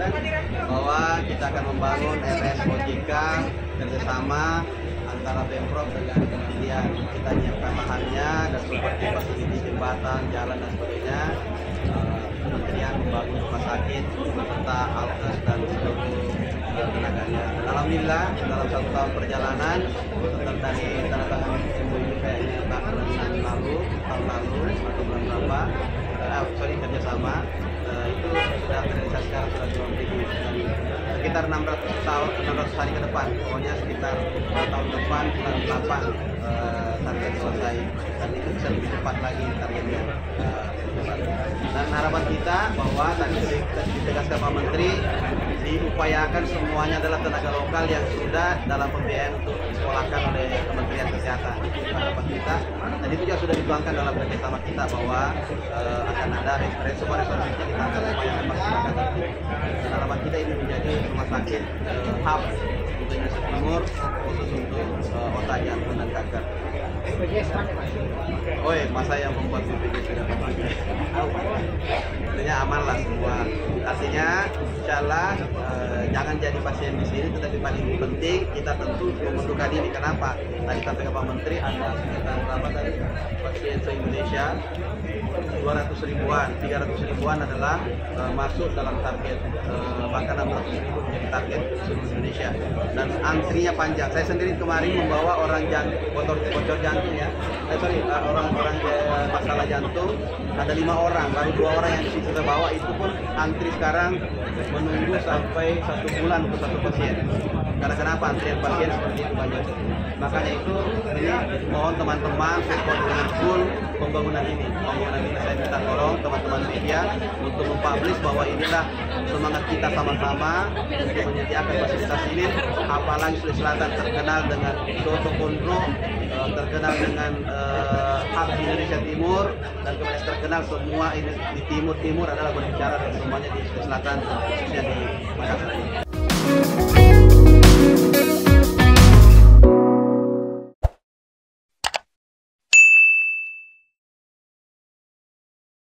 bahwa kita akan membangun RS OJK kerjasama antara Pemprov dengan kementerian. Kita nyiapkan lahannya dan seperti fasiliti jembatan, jalan dan sebagainya. Kementerian membangun rumah sakit serta alkes dan seluruh tenaganya. Dan alhamdulillah dalam 1 tahun perjalanan dari tanda tangan MOU ini kayaknya tahun lalu atau bulan berapa, kerjasama itu sudah terrealisasi sekarang sudah 2 sekitar 600 hari ke depan, pokoknya sekitar 2 tahun depan bulan 8 target selesai, dan itu bisa lebih cepat lagi targetnya. Dan harapan kita bahwa tadi ditegaskan Pak Menteri, diupayakan semuanya adalah tenaga lokal yang sudah dalam pembiayaan untuk disekolahkan oleh Kementerian Kesehatan. Harapan kita, dan itu juga sudah dituangkan dalam kerjasama kita bahwa akan ada semua resource-nya kita akan upayakan masyarakat. Dan harapan kita ini menjadi rumah sakit hub untuk Indonesia Timur, khusus untuk otak, jantung dan kanker. Masa yang membuat BPJS sudah terpakai. Tentunya aman lah semua. Artinya, insya Allah jangan jadi pasien di sini, tetapi paling penting kita tentu memerlukan ini. Kenapa? Tadi sampaikan Pak Menteri ada sekitar berapa tadi pasien se-Indonesia 200 ribuan, 300 ribuan adalah masuk dalam target, bahkan 600 ribu menjadi target seluruh Indonesia. Dan antrinya panjang. Saya sendiri kemarin membawa orang bocor jantung ya. Orang-orang masalah jantung ada 5 orang, baru 2 orang yang kita bawa itu pun antri sekarang menunggu sampai 1 bulan untuk 1 pasien. Karena kenapa antrian pasien seperti itu banyak. Makanya itu ini mohon teman-teman support dengan full pembangunan ini. Saya minta tolong teman-teman media untuk mempublish bahwa inilah semangat kita sama-sama untuk menyediakan fasilitas ini. Apalagi Sulawesi Selatan terkenal dengan soto kondro, terkenal dengan hak Indonesia Timur, dan kemudian terkenal semua ini di timur adalah berbicara dan semuanya di Sulawesi Selatan, khususnya di Makassar.